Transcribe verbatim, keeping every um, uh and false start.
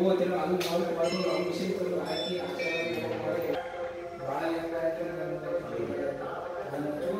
ಹೋಗ್ತಿರೋ ಅದು ನಾವು ಬಂದು ನಾವು ಮಿಷಿನ್ ತಂದು ಹಾಕಿ ಮಾಡಿ ಭಾಳ ಹೆಂಗೆ